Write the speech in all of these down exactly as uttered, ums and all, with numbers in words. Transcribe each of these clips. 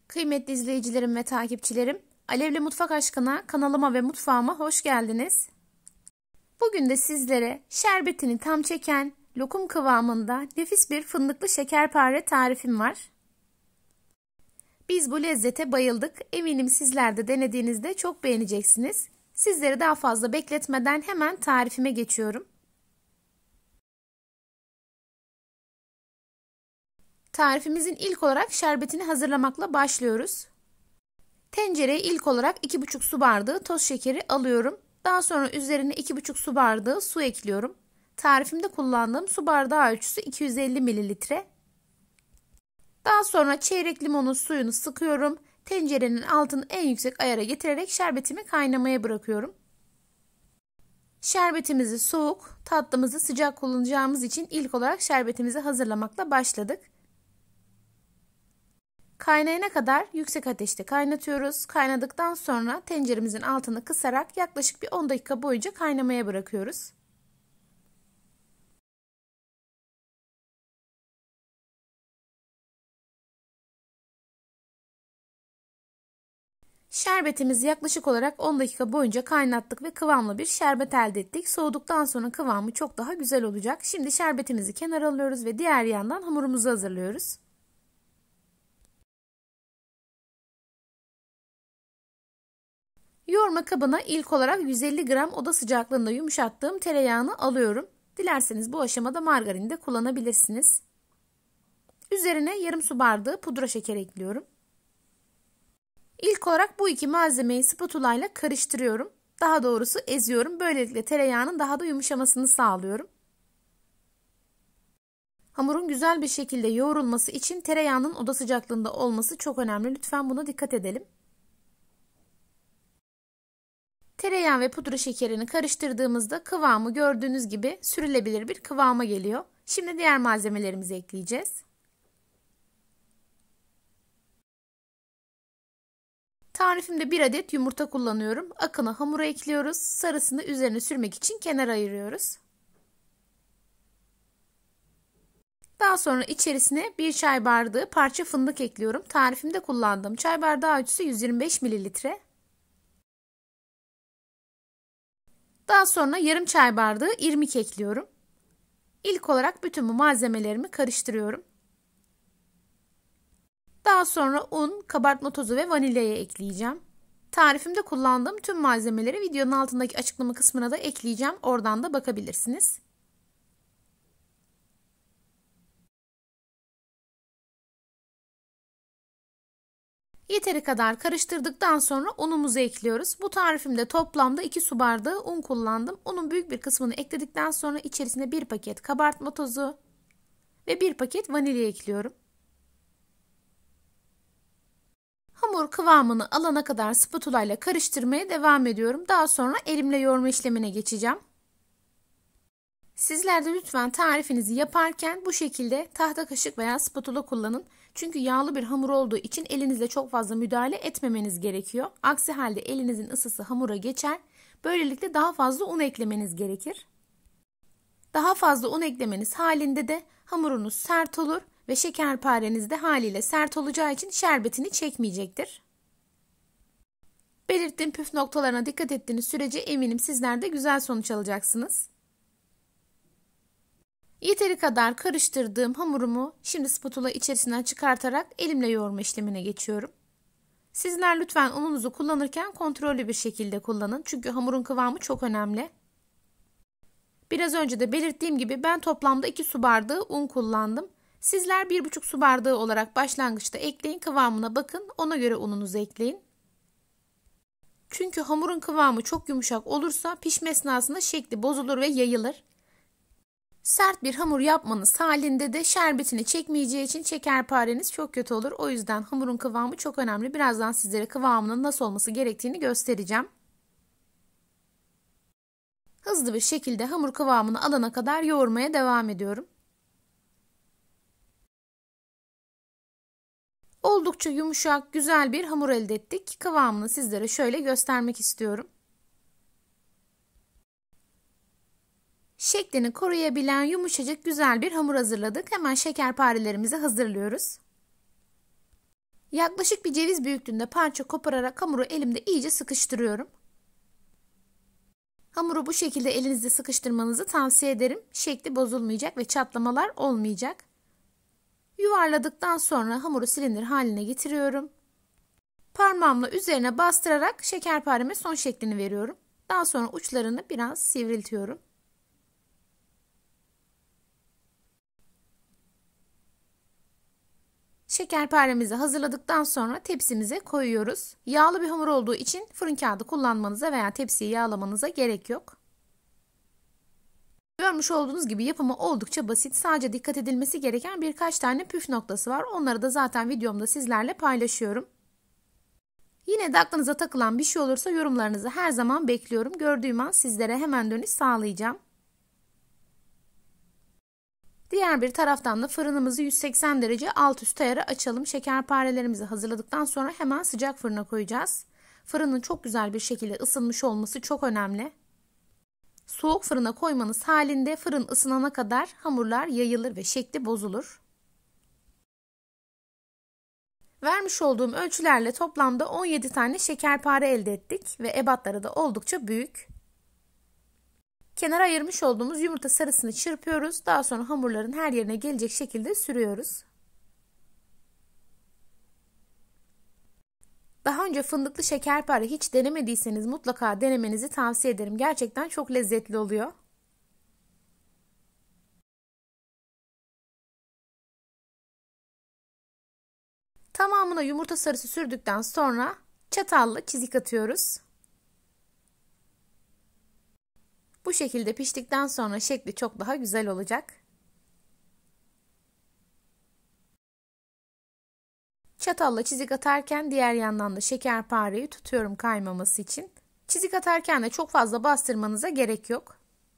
Kıymetli izleyicilerim ve takipçilerim, Alevli Mutfak Aşkına kanalıma ve mutfağıma hoş geldiniz. Bugün de sizlere şerbetini tam çeken lokum kıvamında nefis bir fındıklı şekerpare tarifim var. Biz bu lezzete bayıldık. Eminim sizler de denediğinizde çok beğeneceksiniz. Sizleri daha fazla bekletmeden hemen tarifime geçiyorum. Tarifimizin ilk olarak şerbetini hazırlamakla başlıyoruz. Tencereye ilk olarak iki buçuk su bardağı toz şekeri alıyorum. Daha sonra üzerine iki buçuk su bardağı su ekliyorum. Tarifimde kullandığım su bardağı ölçüsü iki yüz elli mililitre. Daha sonra çeyrek limonun suyunu sıkıyorum. Tencerenin altını en yüksek ayara getirerek şerbetimi kaynamaya bırakıyorum. Şerbetimizi soğuk, tatlımızı sıcak kullanacağımız için ilk olarak şerbetimizi hazırlamakla başladık. Kaynayana kadar yüksek ateşte kaynatıyoruz. Kaynadıktan sonra tenceremizin altını kısarak yaklaşık bir on dakika boyunca kaynamaya bırakıyoruz. Şerbetimizi yaklaşık olarak on dakika boyunca kaynattık ve kıvamlı bir şerbet elde ettik. Soğuduktan sonra kıvamı çok daha güzel olacak. Şimdi şerbetimizi kenara alıyoruz ve diğer yandan hamurumuzu hazırlıyoruz. Yoğurma kabına ilk olarak yüz elli gram oda sıcaklığında yumuşattığım tereyağını alıyorum. Dilerseniz bu aşamada margarin de kullanabilirsiniz. Üzerine yarım su bardağı pudra şeker ekliyorum. İlk olarak bu iki malzemeyi spatula ile karıştırıyorum. Daha doğrusu eziyorum. Böylelikle tereyağının daha da yumuşamasını sağlıyorum. Hamurun güzel bir şekilde yoğrulması için tereyağının oda sıcaklığında olması çok önemli. Lütfen buna dikkat edelim. Tereyağı ve pudra şekerini karıştırdığımızda kıvamı gördüğünüz gibi sürülebilir bir kıvama geliyor. Şimdi diğer malzemelerimizi ekleyeceğiz. Tarifimde bir adet yumurta kullanıyorum. Akını hamura ekliyoruz. Sarısını üzerine sürmek için kenara ayırıyoruz. Daha sonra içerisine bir çay bardağı parça fındık ekliyorum. Tarifimde kullandığım çay bardağı ölçüsü yüz yirmi beş mililitre. Daha sonra yarım çay bardağı irmik ekliyorum. İlk olarak bütün bu malzemelerimi karıştırıyorum. Daha sonra un, kabartma tozu ve vanilyayı ekleyeceğim. Tarifimde kullandığım tüm malzemeleri videonun altındaki açıklama kısmına da ekleyeceğim. Oradan da bakabilirsiniz. Yeteri kadar karıştırdıktan sonra unumuzu ekliyoruz. Bu tarifimde toplamda iki su bardağı un kullandım. Unun büyük bir kısmını ekledikten sonra içerisine bir paket kabartma tozu ve bir paket vanilya ekliyorum. Hamur kıvamını alana kadar spatula ile karıştırmaya devam ediyorum. Daha sonra elimle yoğurma işlemine geçeceğim. Sizler de lütfen tarifinizi yaparken bu şekilde tahta kaşık veya spatula kullanın. Çünkü yağlı bir hamur olduğu için elinizle çok fazla müdahale etmemeniz gerekiyor. Aksi halde elinizin ısısı hamura geçer. Böylelikle daha fazla un eklemeniz gerekir. Daha fazla un eklemeniz halinde de hamurunuz sert olur ve şekerpareniz de haliyle sert olacağı için şerbetini çekmeyecektir. Belirttiğim püf noktalarına dikkat ettiğiniz sürece eminim sizler de güzel sonuç alacaksınız. Yeteri kadar karıştırdığım hamurumu şimdi spatula içerisinden çıkartarak elimle yoğurma işlemine geçiyorum. Sizler lütfen ununuzu kullanırken kontrollü bir şekilde kullanın. Çünkü hamurun kıvamı çok önemli. Biraz önce de belirttiğim gibi ben toplamda iki su bardağı un kullandım. Sizler bir buçuk su bardağı olarak başlangıçta ekleyin, kıvamına bakın, ona göre ununuzu ekleyin. Çünkü hamurun kıvamı çok yumuşak olursa pişme esnasında şekli bozulur ve yayılır. Sert bir hamur yapmanız halinde de şerbetini çekmeyeceği için şekerpareniz çok kötü olur. O yüzden hamurun kıvamı çok önemli. Birazdan sizlere kıvamının nasıl olması gerektiğini göstereceğim. Hızlı bir şekilde hamur kıvamını alana kadar yoğurmaya devam ediyorum. Oldukça yumuşak, güzel bir hamur elde ettik. Kıvamını sizlere şöyle göstermek istiyorum. Şeklini koruyabilen yumuşacık güzel bir hamur hazırladık. Hemen şekerparelerimizi hazırlıyoruz. Yaklaşık bir ceviz büyüklüğünde parça kopararak hamuru elimde iyice sıkıştırıyorum. Hamuru bu şekilde elinizde sıkıştırmanızı tavsiye ederim. Şekli bozulmayacak ve çatlamalar olmayacak. Yuvarladıktan sonra hamuru silindir haline getiriyorum. Parmağımla üzerine bastırarak şekerpareme son şeklini veriyorum. Daha sonra uçlarını biraz sivriltiyorum. Şekerparemizi hazırladıktan sonra tepsimize koyuyoruz. Yağlı bir hamur olduğu için fırın kağıdı kullanmanıza veya tepsiyi yağlamanıza gerek yok. Görmüş olduğunuz gibi yapımı oldukça basit. Sadece dikkat edilmesi gereken birkaç tane püf noktası var. Onları da zaten videomda sizlerle paylaşıyorum. Yine de aklınıza takılan bir şey olursa yorumlarınızı her zaman bekliyorum. Gördüğüm an sizlere hemen dönüş sağlayacağım. Diğer bir taraftan da fırınımızı yüz seksen derece alt üst ayarı açalım. Şekerparelerimizi hazırladıktan sonra hemen sıcak fırına koyacağız. Fırının çok güzel bir şekilde ısınmış olması çok önemli. Soğuk fırına koymanız halinde fırın ısınana kadar hamurlar yayılır ve şekli bozulur. Vermiş olduğum ölçülerle toplamda on yedi tane şekerpare elde ettik ve ebatları da oldukça büyük. Kenara ayırmış olduğumuz yumurta sarısını çırpıyoruz. Daha sonra hamurların her yerine gelecek şekilde sürüyoruz. Daha önce fındıklı şekerpare hiç denemediyseniz mutlaka denemenizi tavsiye ederim. Gerçekten çok lezzetli oluyor. Tamamına yumurta sarısı sürdükten sonra çatalla çizik atıyoruz. Bu şekilde piştikten sonra şekli çok daha güzel olacak. Çatalla çizik atarken diğer yandan da şekerpareyi tutuyorum kaymaması için. Çizik atarken de çok fazla bastırmanıza gerek yok.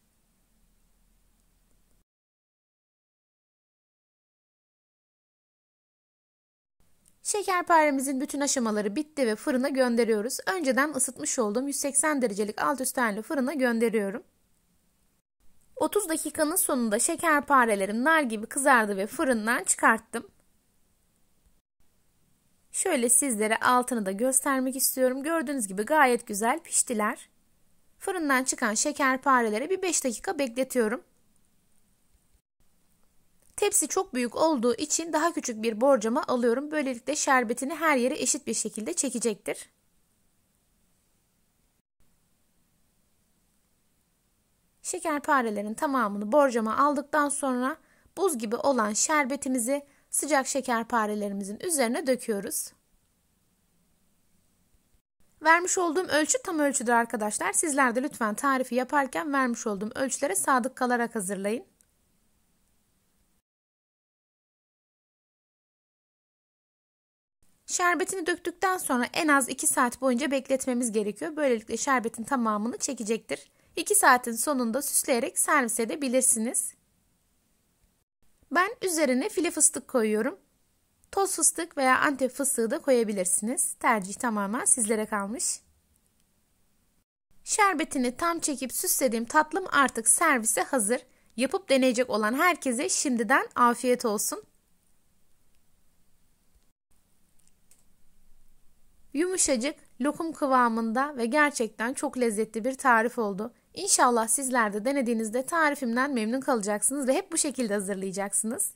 Şekerparemizin bütün aşamaları bitti ve fırına gönderiyoruz. Önceden ısıtmış olduğum yüz seksen derecelik alt üst ayarlı fırına gönderiyorum. otuz dakikanın sonunda şekerparelerim nar gibi kızardı ve fırından çıkarttım. Şöyle sizlere altını da göstermek istiyorum. Gördüğünüz gibi gayet güzel piştiler. Fırından çıkan şekerpareleri bir beş dakika bekletiyorum. Tepsi çok büyük olduğu için daha küçük bir borcama alıyorum. Böylelikle şerbetini her yere eşit bir şekilde çekecektir. Şekerparelerin tamamını borcama aldıktan sonra buz gibi olan şerbetimizi sıcak şekerparelerimizin üzerine döküyoruz. Vermiş olduğum ölçü tam ölçüdür arkadaşlar. Sizler de lütfen tarifi yaparken vermiş olduğum ölçülere sadık kalarak hazırlayın. Şerbetini döktükten sonra en az iki saat boyunca bekletmemiz gerekiyor. Böylelikle şerbetin tamamını çekecektir. iki saatin sonunda süsleyerek servis edebilirsiniz. Ben üzerine file fıstık koyuyorum. Toz fıstık veya Antep fıstığı da koyabilirsiniz. Tercih tamamen sizlere kalmış. Şerbetini tam çekip süslediğim tatlım artık servise hazır. Yapıp deneyecek olan herkese şimdiden afiyet olsun. Yumuşacık, lokum kıvamında ve gerçekten çok lezzetli bir tarif oldu. İnşallah sizler de denediğinizde tarifimden memnun kalacaksınız ve hep bu şekilde hazırlayacaksınız.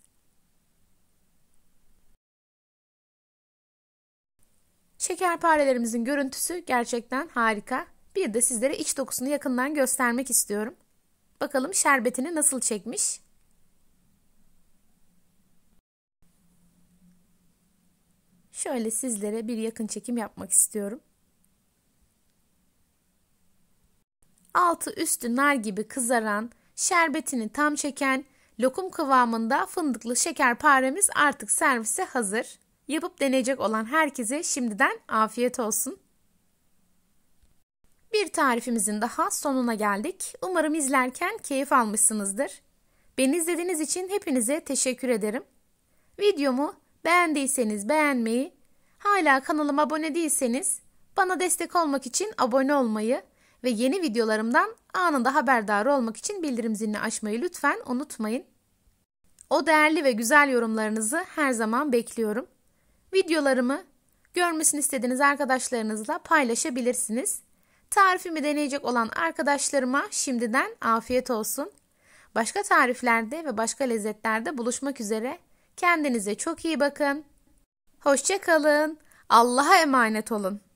Şekerparelerimizin görüntüsü gerçekten harika. Bir de sizlere iç dokusunu yakından göstermek istiyorum. Bakalım şerbetini nasıl çekmiş. Şöyle sizlere bir yakın çekim yapmak istiyorum. Altı üstü nar gibi kızaran, şerbetini tam çeken, lokum kıvamında fındıklı şekerparemiz artık servise hazır. Yapıp deneyecek olan herkese şimdiden afiyet olsun. Bir tarifimizin daha sonuna geldik. Umarım izlerken keyif almışsınızdır. Beni izlediğiniz için hepinize teşekkür ederim. Videomu beğendiyseniz beğenmeyi, hala kanalıma abone değilseniz bana destek olmak için abone olmayı ve yeni videolarımdan anında haberdar olmak için bildirim zilini açmayı lütfen unutmayın. O değerli ve güzel yorumlarınızı her zaman bekliyorum. Videolarımı görmesini istediğiniz arkadaşlarınızla paylaşabilirsiniz. Tarifimi deneyecek olan arkadaşlarıma şimdiden afiyet olsun. Başka tariflerde ve başka lezzetlerde buluşmak üzere. Kendinize çok iyi bakın. Hoşça kalın. Allah'a emanet olun.